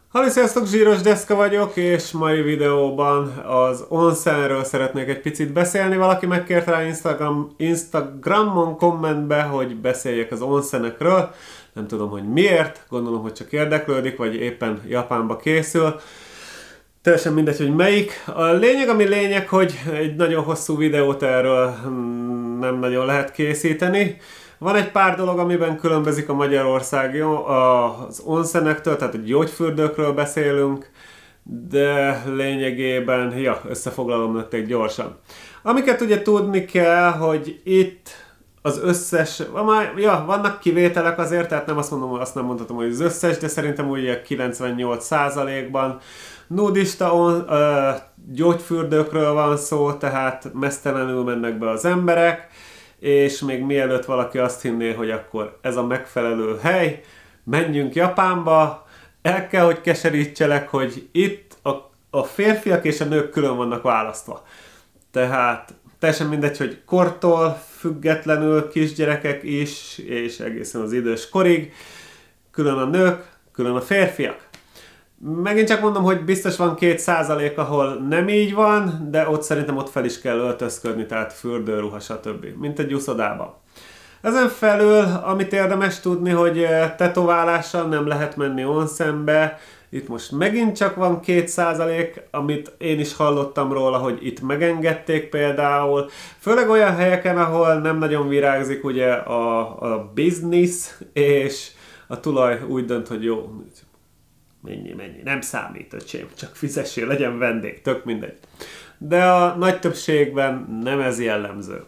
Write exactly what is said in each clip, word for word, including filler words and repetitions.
Halli, sziasztok, Zsíros Deszka vagyok, és mai videóban az onsenről szeretnék egy picit beszélni. Valaki megkért rá Instagram, Instagramon kommentbe, hogy beszéljek az onsenekről. Nem tudom, hogy miért, gondolom, hogy csak érdeklődik, vagy éppen Japánba készül. Teljesen mindegy, hogy melyik. A lényeg, ami lényeg, hogy egy nagyon hosszú videót erről nem nagyon lehet készíteni. Van egy pár dolog, amiben különbözik a Magyarország az onsenektől, tehát a gyógyfürdőkről beszélünk, de lényegében, ja, összefoglalom nektek gyorsan. Amiket ugye tudni kell, hogy itt az összes, ja, vannak kivételek azért, tehát nem azt mondom, azt nem mondhatom, hogy az összes, de szerintem ugye kilencvennyolc százalékban nudista on, ö, gyógyfürdőkről van szó, tehát meztelenül mennek be az emberek, és még mielőtt valaki azt hinné, hogy akkor ez a megfelelő hely, menjünk Japánba, el kell, hogy keserítselek, hogy itt a, a férfiak és a nők külön vannak választva. Tehát teljesen mindegy, hogy kortól függetlenül kisgyerekek is, és egészen az idős korig, külön a nők, külön a férfiak. Megint csak mondom, hogy biztos van két százalék, ahol nem így van, de ott szerintem ott fel is kell öltözködni, tehát fürdőruha, stb. Mint egy uszodában. Ezen felül, amit érdemes tudni, hogy tetoválással nem lehet menni onsenbe. Itt most megint csak van két százalék, amit én is hallottam róla, hogy itt megengedték például. Főleg olyan helyeken, ahol nem nagyon virágzik ugye a, a business, és a tulaj úgy dönt, hogy jó, mennyi, mennyi, nem számít, öcsém, csak fizessél, legyen vendég, tök mindegy. De a nagy többségben nem ez jellemző.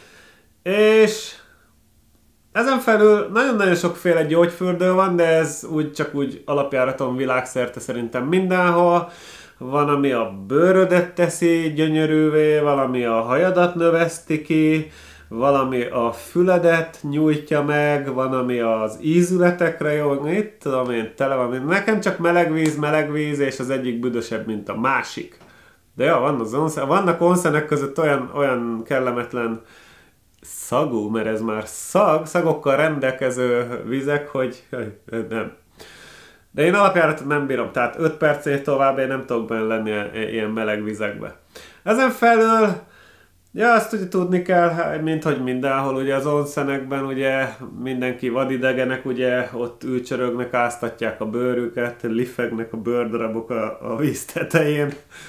És ezen felül nagyon-nagyon sokféle gyógyfürdő van, de ez úgy csak úgy alapjáraton világszerte szerintem mindenhol. Van, ami a bőrödet teszi gyönyörűvé, valami a hajadat növeszti ki, valami a füledet nyújtja meg, van, ami az ízületekre jó, itt tudom én, tele van. Nekem csak meleg víz, meleg víz, és az egyik büdösebb, mint a másik. De ja, van az onsen, vannak onsenek között olyan, olyan kellemetlen szagú, mert ez már szag, szagokkal rendelkező vizek, hogy nem. De én alapjáratot nem bírom, tehát öt percnél tovább én nem tudok benne lenni ilyen meleg vizekbe. Ezen felül, ja, azt ugye tudni kell, mint hogy mindenhol ugye az onsenekben ugye mindenki vadidegenek, ugye ott ülcsörögnek, áztatják a bőrüket, lifegnek a bőrdarabok a, a víz tetején.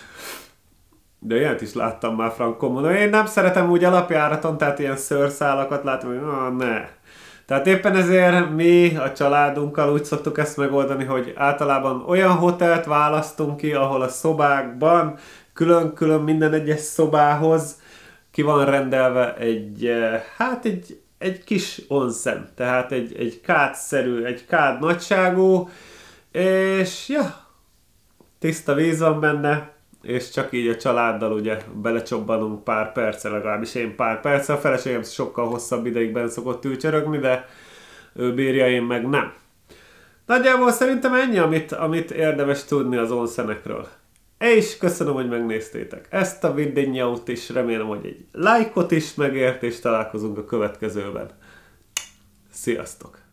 De ilyet is láttam már frankomon. Én nem szeretem úgy alapjáraton, tehát ilyen szőrszálakat látom, hogy ah, ne. Tehát éppen ezért mi a családunkkal úgy szoktuk ezt megoldani, hogy általában olyan hotelt választunk ki, ahol a szobákban külön-külön minden egyes szobához ki van rendelve egy, hát egy, egy kis onsen, tehát egy, egy kádszerű, egy kád nagyságú, és ja, tiszta víz van benne, és csak így a családdal ugye belecsobbanunk pár perccel, legalábbis én pár perccel, a feleségem sokkal hosszabb ideig benn szokott ülcsörögni, de ő bírja, én meg nem. Nagyjából szerintem ennyi, amit, amit érdemes tudni az onsenekről. És köszönöm, hogy megnéztétek ezt a videót is, remélem, hogy egy lájkot is megért, és találkozunk a következőben. Sziasztok!